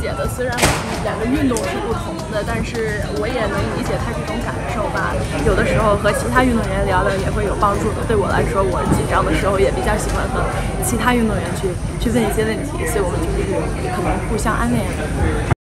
解的。虽然两个运动是不同的，但是我也能理解他这种感受吧。有的时候和其他运动员聊聊也会有帮助的。对我来说，我紧张的时候也比较喜欢和其他运动员去问一些问题，所以我们就是可能互相安慰。